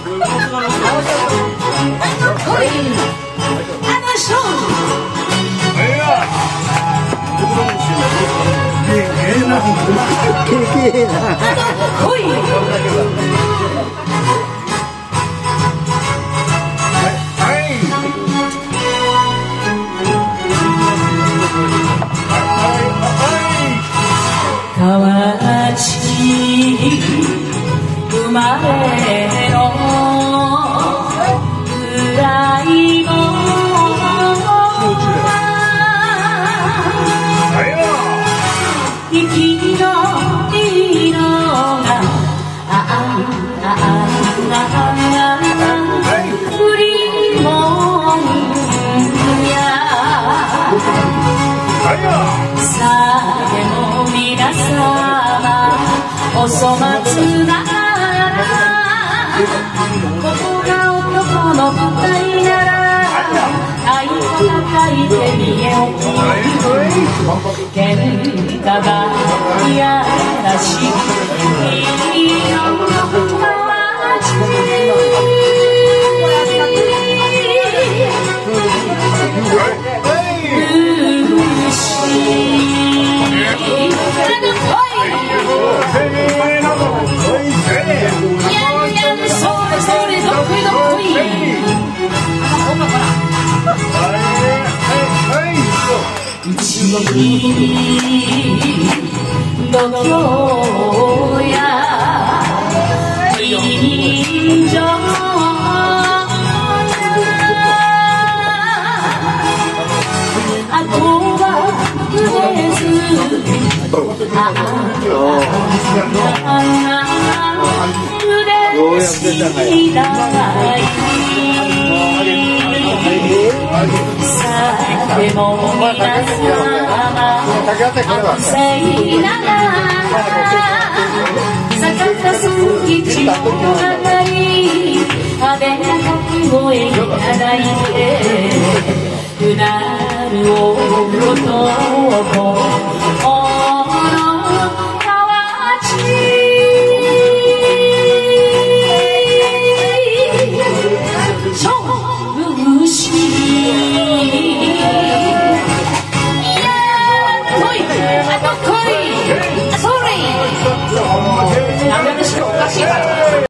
河内生まれの暗いも生きの色が降りもんやさでも皆様お粗末ながらここが男の舞台なら愛を抱いて見えおき喧嘩がいやらしいの河内度胸や人情あとは触れず嬉しいだいさても皆様安静ながら坂田さん吉の物語派手な掛け声いただいてうなる男